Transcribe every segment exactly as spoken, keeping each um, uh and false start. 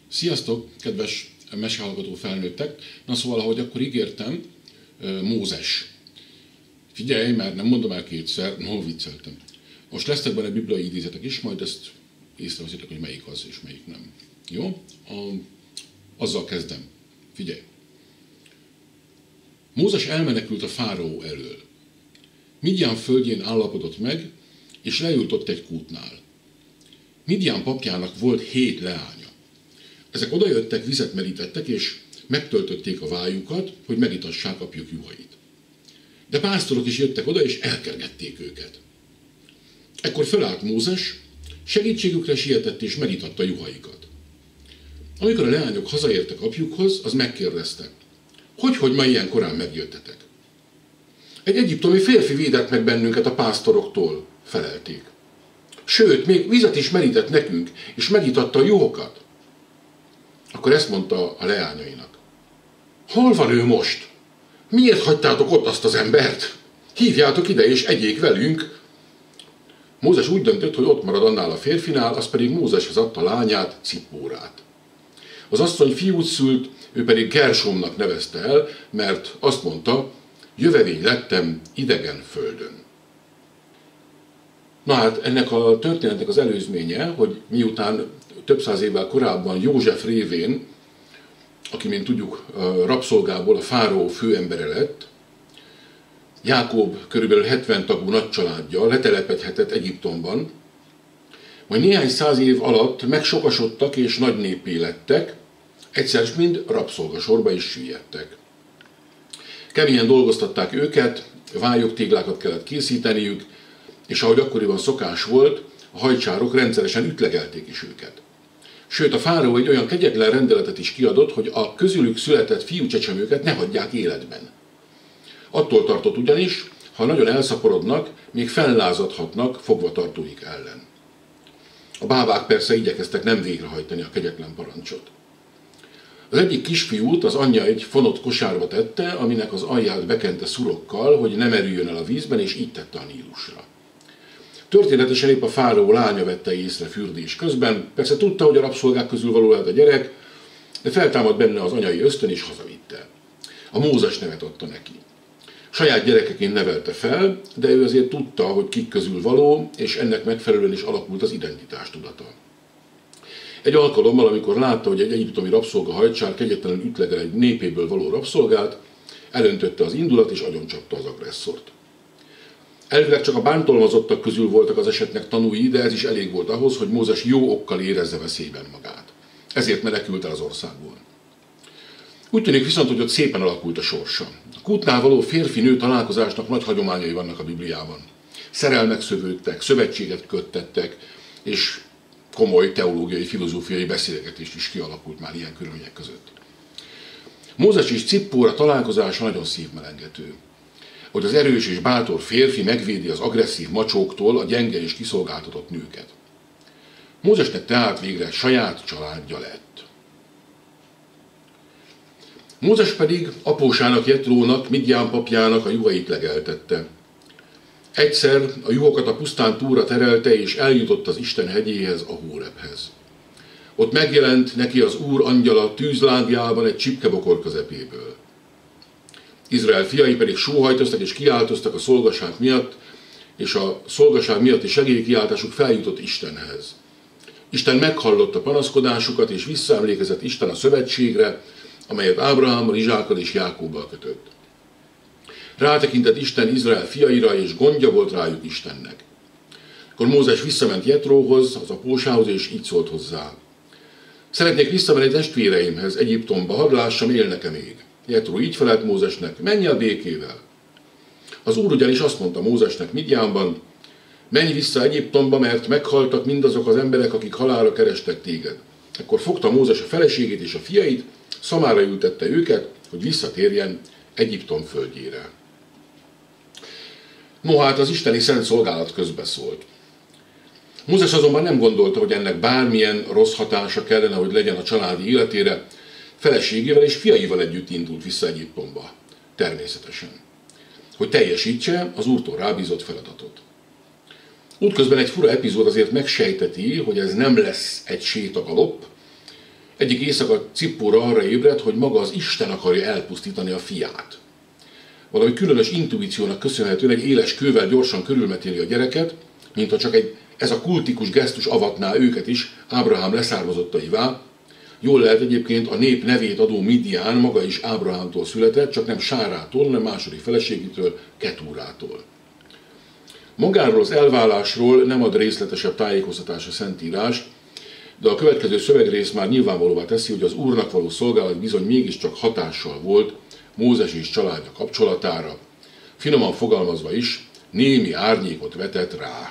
Sziasztok, kedves mesehallgató felnőttek! Na szóval, ahogy akkor ígértem, Mózes. Figyelj, mert nem mondom el kétszer, no, vicceltem. Most lesznek benne bibliai idézetek is, majd ezt észreveszitek, hogy melyik az és melyik nem. Jó? A, azzal kezdem. Figyelj! Mózes elmenekült a fáraó elől. Midján földjén állapodott meg, és leült ott egy kútnál. Midján papjának volt hét leánya. Ezek odajöttek, vizet merítettek, és megtöltötték a vájukat, hogy megitassák apjuk juhait. De pásztorok is jöttek oda, és elkergették őket. Ekkor fölállt Mózes, segítségükre sietett, és megitatta juhaikat. Amikor a leányok hazaértek apjukhoz, az megkérdezte, hogy, hogy ma ilyen korán megjöttetek? Egy egyiptomi férfi védett meg bennünket a pásztoroktól, felelték. Sőt, még vizet is merített nekünk, és megitatta a juhokat. Akkor ezt mondta a leányainak. Hol van ő most? Miért hagytátok ott azt az embert? Hívjátok ide, és egyék velünk. Mózes úgy döntött, hogy ott marad annál a férfinál, az pedig Mózeshez adta lányát, Cippórát. Az asszony fiút szült, ő pedig Gersomnak nevezte el, mert azt mondta, jövevény lettem idegen földön. Na hát ennek a történetnek az előzménye, hogy miután több száz évvel korábban József révén, aki, mint tudjuk, rabszolgából a fáraó főembere lett, Jákob körülbelül hetven tagú nagy családja letelepedhetett Egyiptomban, majd néhány száz év alatt megsokasodtak és nagy néppé lettek, egyszer mind rabszolgasorba is süllyedtek. Keményen dolgoztatták őket, vályogtéglákat kellett készíteniük, és ahogy akkoriban szokás volt, a hajcsárok rendszeresen ütlegelték is őket. Sőt, a fáraó egy olyan kegyetlen rendeletet is kiadott, hogy a közülük született fiúcsecsemőket ne hagyják életben. Attól tartott ugyanis, ha nagyon elszaporodnak, még fellázadhatnak fogvatartóik ellen. A bábák persze igyekeztek nem végrehajtani a kegyetlen parancsot. Az egyik kisfiút az anyja egy fonott kosárba tette, aminek az alját bekente szurokkal, hogy ne merüljön el a vízben, és így tette a Nílusra. Történetesen épp a fáraó lánya vette észre fürdés közben, persze tudta, hogy a rabszolgák közül való lehet a gyerek, de feltámadt benne az anyai ösztön, és hazavitte. A Mózes nevet adta neki. Saját gyerekeként nevelte fel, de ő azért tudta, hogy kik közül való, és ennek megfelelően is alakult az identitástudata. Egy alkalommal, amikor látta, hogy egy egyiptomi rabszolga hajcsár kegyetlenül ütlegel egy népéből való rabszolgát, elöntötte az indulat, és agyoncsapta az agresszort. Elvileg csak a bántalmazottak közül voltak az esetnek tanúi, de ez is elég volt ahhoz, hogy Mózes jó okkal érezze veszélyben magát. Ezért menekült el az országból. Úgy tűnik viszont, hogy ott szépen alakult a sorsa. A kútnál való férfi-nő találkozásnak nagy hagyományai vannak a Bibliában. Szerelmek szövődtek, szövetséget köttettek, és komoly teológiai, filozófiai beszélgetést is kialakult már ilyen körülmények között. Mózes és Cippóra találkozása nagyon szívmelengető. Hogy az erős és bátor férfi megvédi az agresszív macsóktól a gyenge és kiszolgáltatott nőket. Mózesnek tehát végre saját családja lett. Mózes pedig apósának Jetrónak, Midján papjának a juhait legeltette. Egyszer a juhokat a pusztán túlra terelte, és eljutott az Isten hegyéhez, a Hórebhez. Ott megjelent neki az Úr angyala tűzlánglyában egy csipkebokor közepéből. Izrael fiai pedig sóhajtoztak és kiáltoztak a szolgaság miatt, és a szolgaság miatti segélykiáltásuk feljutott Istenhez. Isten meghallotta panaszkodásukat, és visszaemlékezett Isten a szövetségre, amelyet Ábrahámmal, Izsákkal és Jákóbbal kötött. Rátekintett Isten Izrael fiaira, és gondja volt rájuk Istennek. Akkor Mózes visszament Jetróhoz, az apósához, és így szólt hozzá. Szeretnék visszamenni testvéreimhez, Egyiptomba, hadd lássam, élnek-e még. Jetró így felelt Mózesnek, menj el békével. Az Úr ugyanis azt mondta Mózesnek Midjánban, menj vissza Egyiptomba, mert meghaltak mindazok az emberek, akik halálra kerestek téged. Ekkor fogta Mózes a feleségét és a fiait, szamára ültette őket, hogy visszatérjen Egyiptom földjére. No hát az isteni szent szolgálat közbeszólt. Mózes azonban nem gondolta, hogy ennek bármilyen rossz hatása kellene, hogy legyen a családi életére, feleségével és fiaival együtt indult vissza Egyiptomba. Természetesen. Hogy teljesítse az Úrtól rábízott feladatot. Útközben egy fura epizód azért megsejteti, hogy ez nem lesz egy sétagalopp, Egyik éjszaka Cippóra arra ébredt, hogy maga az Isten akarja elpusztítani a fiát. Valami különös intuíciónak köszönhetően egy éles kővel gyorsan körülmetéli a gyereket, mintha csak egy, ez a kultikus gesztus avatná őket is Ábrahám leszármazottaivá. Jól lehet egyébként, a nép nevét adó Midián maga is Ábrahámtól született, csak nem Sárától, hanem második feleségétől, Ketúrától. Magáról az elválásról nem ad részletesebb tájékoztatás a Szentírás, de a következő szövegrész már nyilvánvalóvá teszi, hogy az Úrnak való szolgálat bizony mégiscsak hatással volt Mózes és családja kapcsolatára, finoman fogalmazva is, némi árnyékot vetett rá.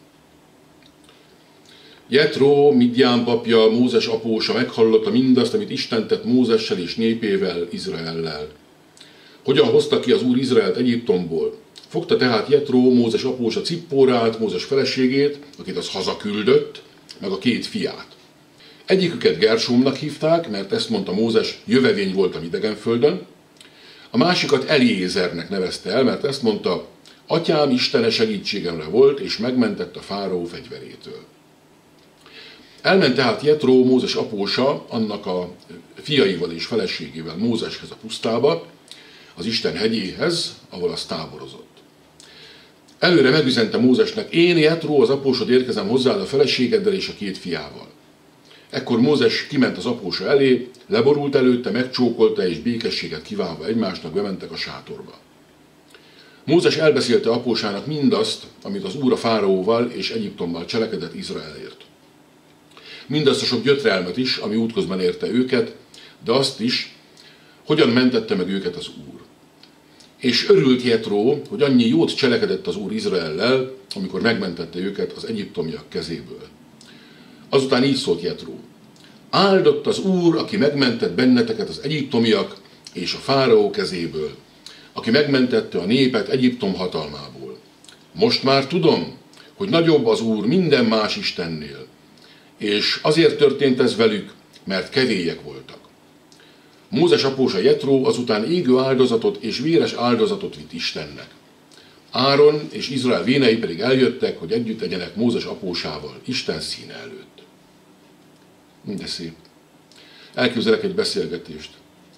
Jetró, Midján papja, Mózes apósa meghallotta mindazt, amit Isten tett Mózessel és népével, Izraellel. Hogyan hozta ki az Úr Izraelt Egyiptomból? Fogta tehát Jetró, Mózes apósa Cippórát, Mózes feleségét, akit az hazaküldött, meg a két fiát. Egyiküket Gersómnak hívták, mert ezt mondta Mózes, jövevény voltam idegenföldön, a másikat Eliézernek nevezte el, mert ezt mondta, atyám Istene segítségemre volt, és megmentett a fáraó fegyverétől. Elment tehát Jetró, Mózes apósa, annak a fiaival és feleségével Mózeshez a pusztába, az Isten hegyéhez, ahol az táborozott. Előre megüzente Mózesnek, én Jetró, az apósod érkezem hozzád a feleségeddel és a két fiával. Ekkor Mózes kiment az apósa elé, leborult előtte, megcsókolta és békességet kívánva egymásnak bementek a sátorba. Mózes elbeszélte apósának mindazt, amit az Úr a fáraóval és Egyiptommal cselekedett Izraelért. Mindazt a sok gyötrelmet is, ami útközben érte őket, de azt is, hogyan mentette meg őket az Úr. És örült Jetró, hogy annyi jót cselekedett az Úr Izraellel, amikor megmentette őket az egyiptomiak kezéből. Azután így szólt Jetró. Áldott az Úr, aki megmentett benneteket az egyiptomiak és a fáraó kezéből, aki megmentette a népet Egyiptom hatalmából. Most már tudom, hogy nagyobb az Úr minden más istennél, és azért történt ez velük, mert kevélyek voltak. Mózes apósa Jetró azután égő áldozatot és véres áldozatot vitt Istennek. Áron és Izrael vénei pedig eljöttek, hogy együtt legyenek Mózes apósával Isten színe előtt. Mindez szép. Elképzelek egy beszélgetést.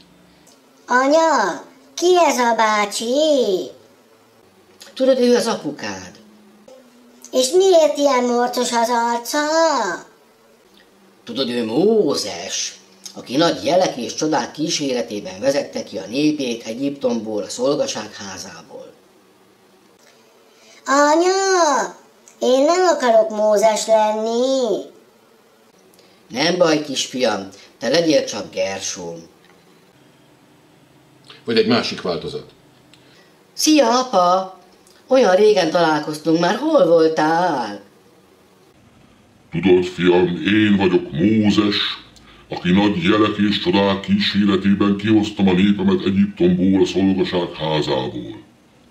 Anya, ki ez a bácsi? Tudod, ő az apukád. És miért ilyen morcos az arca? Tudod, ő Mózes, aki nagy jelek és csodák kíséretében vezette ki a népét Egyiptomból, a szolgaság házából. Anya, én nem akarok Mózes lenni. Nem baj, kisfiam, te legyél csak Gersóm. Vagy egy másik változat. Szia, apa! Olyan régen találkoztunk már, hol voltál? Tudod, fiam, én vagyok Mózes, aki nagy jelek és csodák kíséretében kihoztam a népemet Egyiptomból, a szolgaság házából.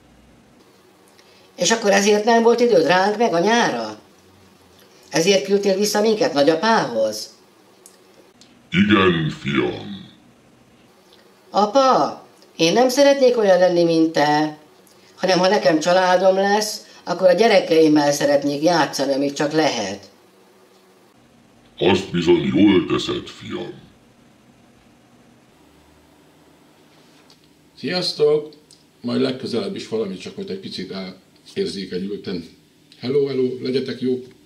És akkor ezért nem volt időd ránk meg a nyára? Ezért küldtél vissza minket nagyapához? Igen, fiam. Apa, én nem szeretnék olyan lenni, mint te, hanem ha nekem családom lesz, akkor a gyerekeimmel szeretnék játszani, amíg csak lehet. Azt bizony jól teszed, fiam. Sziasztok! Majd legközelebb is valami, csak majd egy picit érzékenyülten. Hello, hello, legyetek jók!